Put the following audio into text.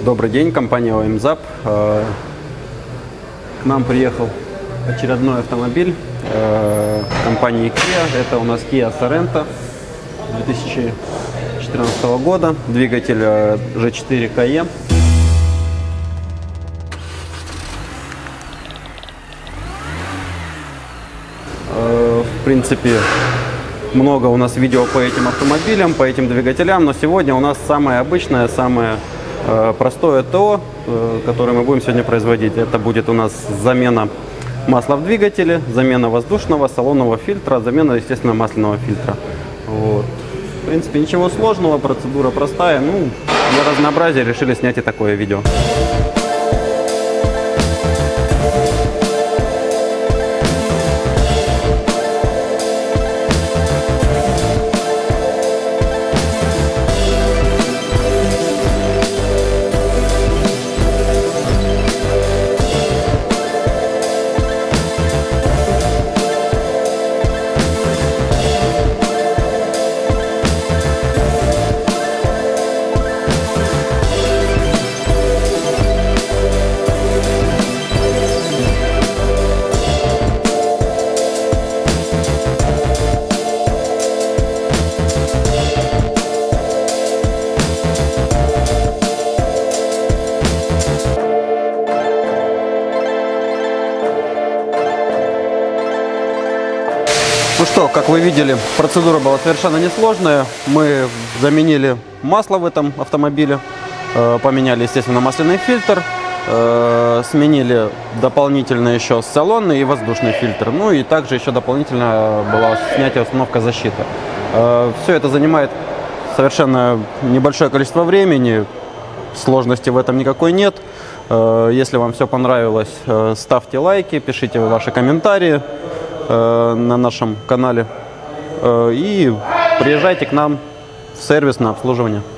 Добрый день, компания ОМЗАП. К нам приехал очередной автомобиль компании Kia. Это у нас Kia Sorento 2014 года, двигатель G4 KE. В принципе, много у нас видео по этим автомобилям, по этим двигателям, но сегодня у нас самое обычное, самое простое ТО, которое мы будем сегодня производить. Это будет у нас замена масла в двигателе, замена воздушного, салонного фильтра, замена, естественно, масляного фильтра. Вот. В принципе, ничего сложного, процедура простая. Ну, для разнообразия решили снять и такое видео. Ну что, как вы видели, процедура была совершенно несложная. Мы заменили масло в этом автомобиле, поменяли, естественно, масляный фильтр, сменили дополнительно еще салонный и воздушный фильтр. Ну и также еще дополнительно была снятие установка защиты. Все это занимает совершенно небольшое количество времени, сложности в этом никакой нет. Если вам все понравилось, ставьте лайки, пишите ваши комментарии на нашем канале и приезжайте к нам в сервис на обслуживание.